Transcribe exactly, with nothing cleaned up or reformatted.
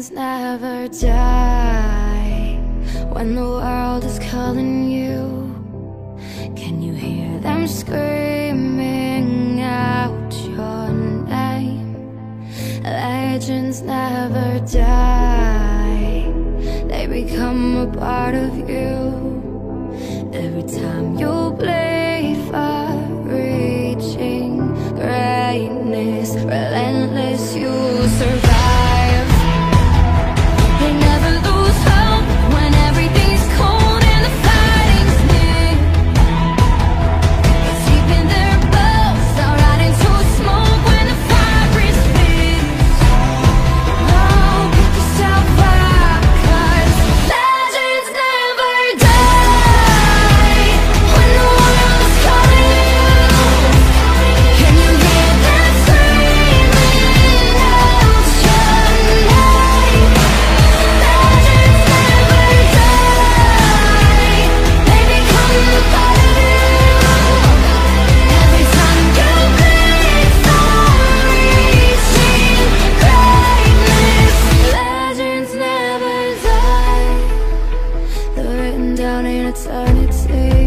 Legends never die. When the world is calling you, can you hear them screaming out your name? Legends never die. They become a part of you. Every time you bleed for reaching greatness, relentless, you survive. They never lose hope when everything's cold and the fighting's near. It's deep in their bones, they'll ride into smoke when the fire is fierce. Oh, pick yourself up, 'cause legends never die. When the world is calling you, can you hear them screaming out your name? Legends never die. They become a part of you. Every time you bleed for reaching greatness, legends never die. They're written down in eternity.